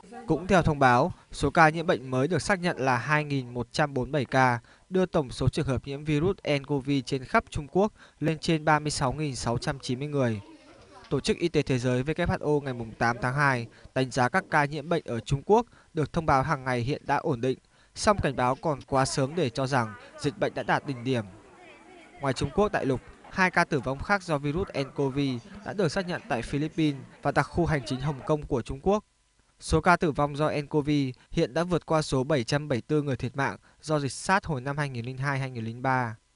Cũng theo thông báo, số ca nhiễm bệnh mới được xác nhận là 2.147 ca, đưa tổng số trường hợp nhiễm virus nCoV trên khắp Trung Quốc lên trên 36.690 người. Tổ chức Y tế Thế giới WHO ngày 8 tháng 2 đánh giá các ca nhiễm bệnh ở Trung Quốc được thông báo hàng ngày hiện đã ổn định, song cảnh báo còn quá sớm để cho rằng dịch bệnh đã đạt đỉnh điểm. Ngoài Trung Quốc đại lục, 2 ca tử vong khác do virus nCoV đã được xác nhận tại Philippines và đặc khu hành chính Hồng Kông của Trung Quốc. Số ca tử vong do nCoV hiện đã vượt qua số 774 người thiệt mạng do dịch SARS hồi năm 2002-2003.